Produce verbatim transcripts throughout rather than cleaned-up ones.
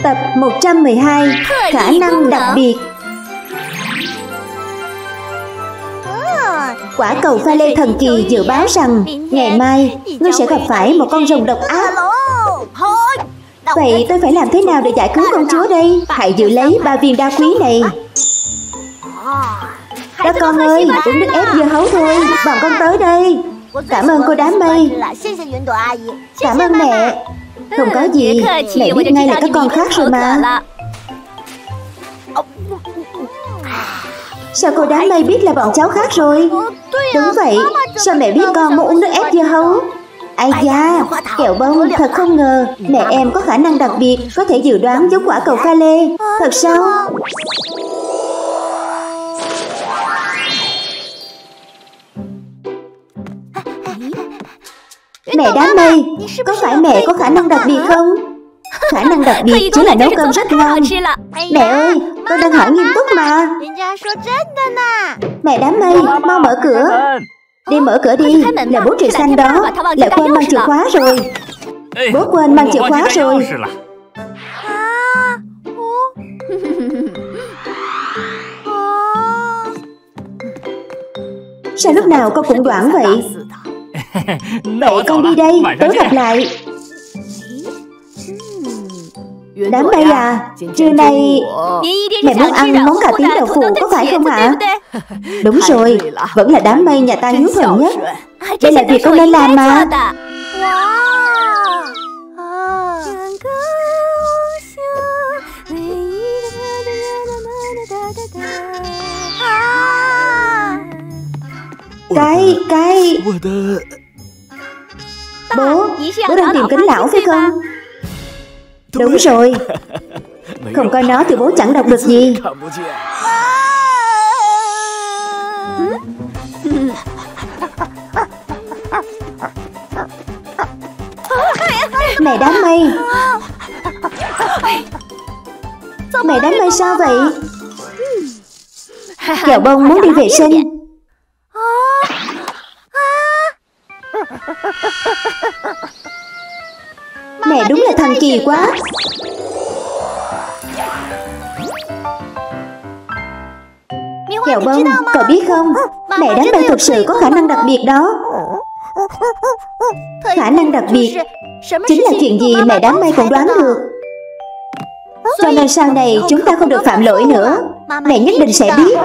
Tập một trăm mười hai. Khả năng đặc biệt. Quả cầu pha lê thần kỳ dự báo rằng ngày mai ngươi sẽ gặp phải một con rồng độc ác. Vậy tôi phải làm thế nào để giải cứu công chúa đây? Hãy giữ lấy ba viên đá quý này. Các con ơi, uống nước ép dưa hấu thôi. Bọn con tới đây. Cảm ơn cô đám mây. Cảm ơn mẹ. Không có gì, mẹ biết ngay là các con khác rồi mà. Sao cô đám mây biết là bọn cháu khác rồi? Đúng vậy, sao mẹ biết con muốn uống nước ép dưa hấu? Ai da, Kẹo Bông, thật không ngờ mẹ em có khả năng đặc biệt, có thể dự đoán giống quả cầu pha lê. Thật sao? Mẹ đám mây, có phải mẹ có khả năng đặc biệt không? Khả năng đặc biệt chính là nấu cơm rất ngon. Mẹ ơi, con đang hỏi nghiêm túc mà. Mẹ đám mây, mau mở cửa. Đi mở cửa đi, là bố trời xanh đó. Lại quên mang chìa khóa rồi. Bố quên mang chìa khóa rồi. Sao lúc nào con cũng đoán vậy? Vậy con đi đây, tối gặp lại. Đám mây à, trưa nay mẹ muốn ăn món cà tím đậu phụ có phải không hả? Đúng rồi, vẫn là đám mây nhà ta hiếu thuận nhất. Đây là việc con nên làm mà. Cái, cái Bố, bố đang tìm kính lão phải không? Đúng rồi. Không có nó thì bố chẳng đọc được gì. Mẹ đám mây. Mẹ đám mây sao vậy? Kẹo Bông muốn đi vệ sinh. Mẹ đúng là thần kỳ quá. Kẹo Bông, cậu biết không, mẹ đám mây thực sự có khả năng đặc biệt đó. Khả năng đặc biệt chính là chuyện gì mẹ đám mây cũng đoán được. Cho nên sau này chúng ta không được phạm lỗi nữa. Mẹ nhất định sẽ biết.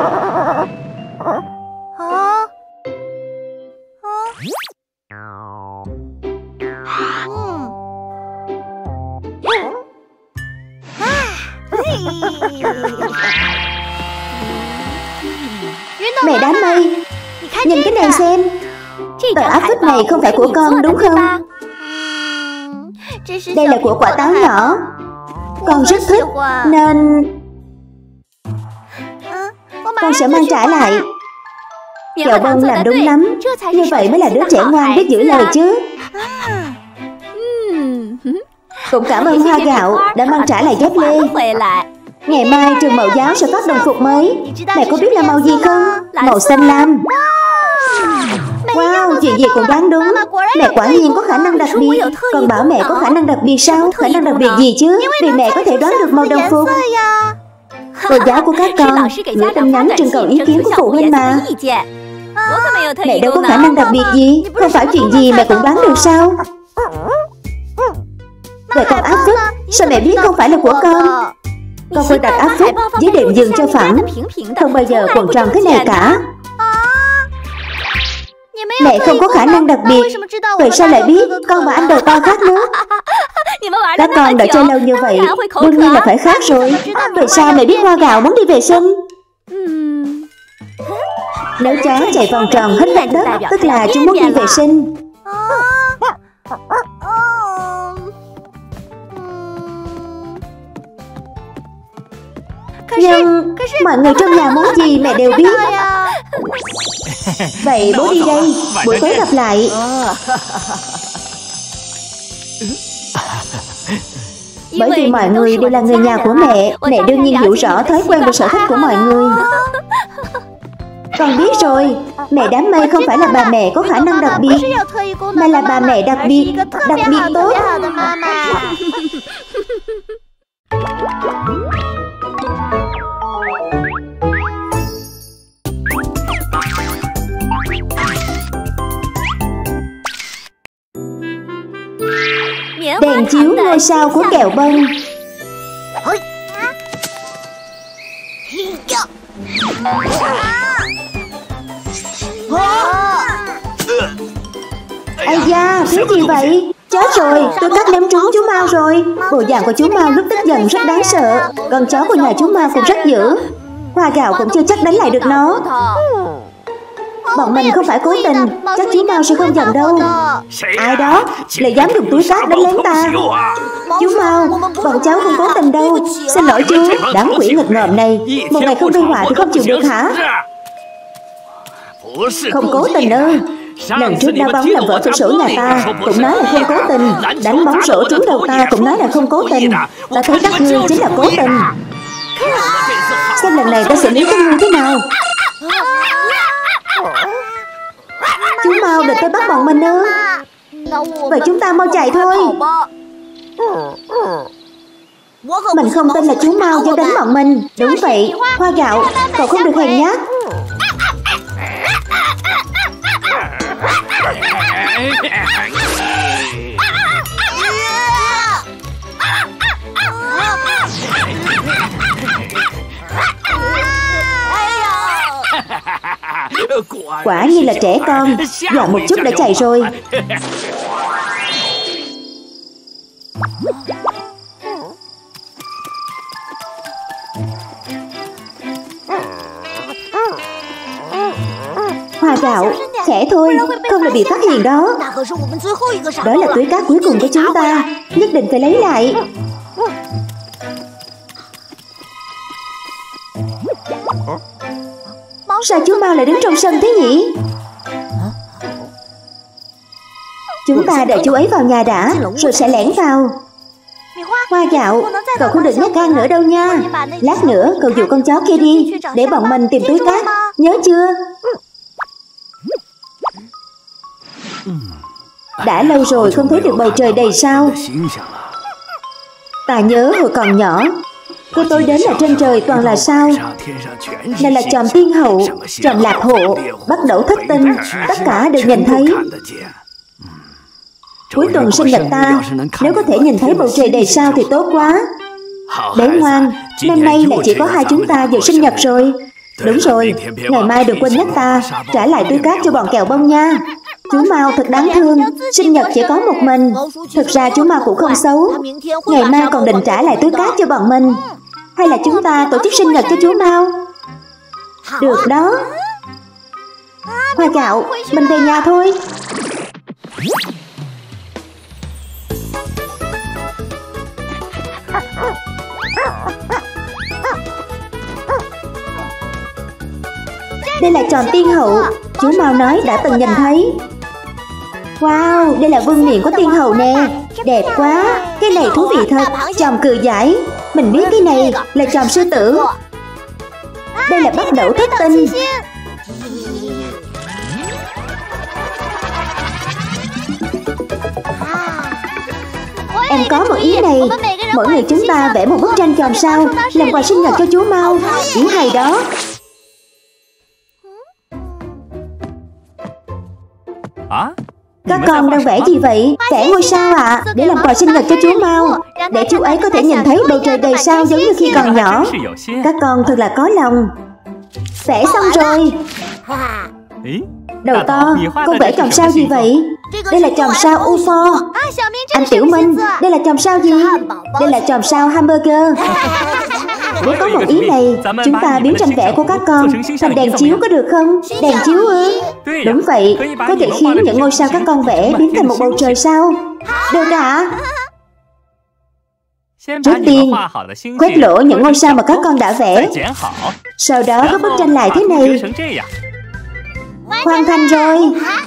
Mẹ đám mây, nhìn cái này xem. Tờ áp phích này không phải của con đúng không? Đây là của quả táo nhỏ. Con rất thích nên con sẽ mang trả lại. Kẹo Bông làm đúng lắm. Như vậy mới là đứa trẻ ngoan biết giữ lời chứ. Cũng cảm ơn Hoa Gạo đã mang trả lại dép lê. Ngày mai trường mẫu giáo sẽ phát đồng phục mới. Mẹ có biết là màu gì không? Màu xanh lam. Wow, chuyện gì cũng đoán đúng. Mẹ quả nhiên có khả năng đặc biệt. Con bảo mẹ có khả năng đặc biệt sao? Khả năng đặc biệt gì chứ? Vì mẹ có thể đoán được màu đồng phục. Cô giáo của các con gửi tin nhắn trưng cầu ý kiến của phụ huynh mà. Mẹ đâu có khả năng đặc biệt gì. Không phải chuyện gì mẹ cũng đoán được sao? Vậy con áp phích, sao mẹ biết không phải là của con? Con phải đặt áp phích dưới đệm giường cho phẳng. Không bao giờ cuộn tròn thế này cả. Mẹ không có khả năng đặc biệt. Vậy sao lại biết? Con và anh đầu to khác nữa. Các con đã chơi lâu như vậy, đương nhiên là phải khác rồi. Vậy sao mẹ biết Hoa Gạo muốn đi vệ sinh? Nếu chó chạy vòng tròn hết mặt đất, tức là chúng muốn đi vệ sinh. Nhưng mọi người trong nhà muốn gì mẹ đều biết. Vậy bố đi đây, buổi tối gặp lại. Bởi vì mọi người đều là người nhà của mẹ, mẹ đương nhiên hiểu rõ thói quen và sở thích của mọi người. Con biết rồi, mẹ đám mây không phải là bà mẹ có khả năng đặc biệt, mà là bà mẹ đặc biệt, đặc biệt tốt. Đèn chiếu ngôi sao của kẹo bông. Ây da, thứ gì vậy? Chết rồi, tôi cắt ném trúng chú Mao rồi. Bộ dạng của chú Mao lúc tức giận rất đáng sợ. Con chó của nhà chú Mao cũng rất dữ. Hoa gạo cũng chưa chắc đánh lại được nó. Bọn mình không phải cố tình, chắc chú Mao sẽ không giận đâu. Ai đó lại dám dùng túi cát đánh lén ta? Chú Mao, bọn cháu không cố tình đâu. Xin lỗi chú. Đám quỷ nghịch ngợm này, một ngày không gây họa thì không chịu được hả? Không cố tình ư? Lần trước đá bóng làm vỡ cửa sổ nhà ta cũng nói là không cố tình. Đánh bóng rổ trúng đầu ta cũng nói là không cố tình. Ta thấy các ngươi chính là cố tình. Xem lần này ta xử lý các ngươi thế nào. Chú Mao đừng tới bắt bọn mình ư? Vậy chúng ta mau chạy thôi. Mình không tin là chú Mao dám đánh bọn mình. Đúng vậy, Hoa gạo, cậu không được hèn nhát. Quả nhiên là trẻ con, dọa một chút đã chạy rồi. Hoa gạo, khẽ thôi, không là bị phát hiện đó. Đó là túi cát cuối cùng của chúng ta, nhất định phải lấy lại. Sao chú Mao lại đứng trong sân thế nhỉ? Chúng ta đợi chú ấy vào nhà đã, rồi sẽ lẻn vào. Hoa gạo, cậu không được nhát gan nữa đâu nha. Lát nữa cậu dụ con chó kia đi, để bọn mình tìm túi cát, nhớ chưa? Đã lâu rồi không thấy được bầu trời đầy sao. Ta nhớ hồi còn nhỏ, cô tôi đến là trên trời toàn là sao. Này là chòm tiên hậu, chòm lạc hộ, bắt đầu thất tinh, tất cả đều nhìn thấy. Cuối tuần sinh nhật ta, nếu có thể nhìn thấy bầu trời đầy sao thì tốt quá. Bé ngoan, năm nay lại chỉ có hai chúng ta dự sinh nhật rồi. Đúng rồi, ngày mai đừng quên nhắc ta trả lại túi cát cho bọn kẹo bông nha. Chú Mao thật đáng thương, sinh nhật chỉ có một mình. Thực ra chú Mao cũng không xấu. Ngày mai còn định trả lại túi cát cho bọn mình. Hay là chúng ta tổ chức sinh nhật cho chú Mao? Được đó. Hoa gạo, mình về nhà thôi. Đây là tròn tiên hậu, chú Mao nói đã từng nhìn thấy. Wow, đây là vương miện của tiên hậu nè. Đẹp quá, cái này thú vị thật. Chòm cừ giải, mình biết cái này là chòm sư tử. Đây là bắt đầu thất tinh. Em có một ý này, mỗi người chúng ta vẽ một bức tranh chòm sao làm quà sinh nhật cho chú Mao. Ý hay đó. Các con đang vẽ gì vậy? Vẽ ngôi sao ạ, à, để làm quà sinh nhật cho chú Mao, để chú ấy có thể nhìn thấy bầu trời đầy sao giống như khi còn nhỏ. Các con thật là có lòng. Vẽ xong rồi. Đầu to, con vẽ chòm sao gì vậy? Đây là chòm sao u ép o. Anh Tiểu Minh, đây là chòm sao gì? Đây là chòm sao hamburger. Nếu có một ý này, chúng ta biến tranh vẽ của các con thành đèn chiếu có được không? Đèn chiếu ư? Đúng vậy, có thể khiến những ngôi sao các con vẽ biến thành một bầu trời sao. Được ạ? Trước tiên, quét lỗ những ngôi sao mà các con đã vẽ. Sau đó gấp bức tranh lại thế này. Hoàn thành rồi.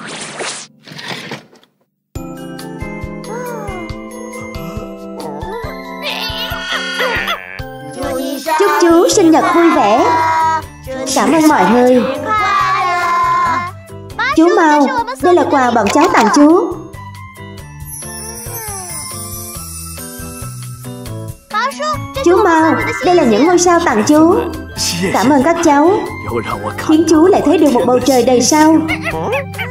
Chúc chú sinh nhật vui vẻ. Cảm ơn mọi người. Chú Mao, đây là quà bọn cháu tặng chú. Chú Mao, đây là những ngôi sao tặng chú. Cảm ơn các cháu, khiến chú lại thấy được một bầu trời đầy sao.